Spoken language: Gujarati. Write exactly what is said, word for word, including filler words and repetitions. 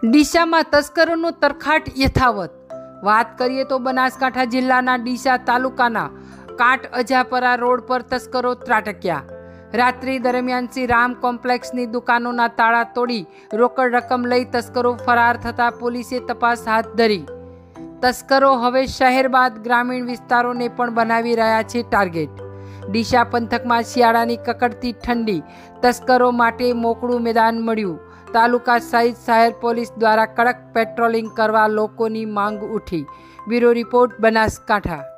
ડીસામાં તસ્કરોનો તરખાટ યથાવત। વાત કરીએ તો બનાસકાંઠા જિલ્લાના ડીસા તાલુકાના કાંટ અજાપરા રોડ પર તસ્કરો ત્રાટક્યા। રાત્રિ દરમિયાન શ્રી રામ કોમ્પ્લેક્સની દુકાનોના તાળા તોડી રોકડ રકમ લઈ તસ્કરો ફરાર થતા પોલીસે તપાસ હાથ ધરી। તસ્કરો હવે શહેર બાદ ગ્રામીણ વિસ્તારોને પણ બનાવી રહ્યા છે ટાર્ગેટ। ડીસા પંથકમાં શિયાળાની કકડતી ઠંડી તસ્કરો માટે મોકળું મેદાન મળ્યું। તાલુકા સહિત શહેર પોલીસ દ્વારા કડક પેટ્રોલિંગ કરવા લોકોની માંગ ઉઠી। Bureau report, Banaskantha.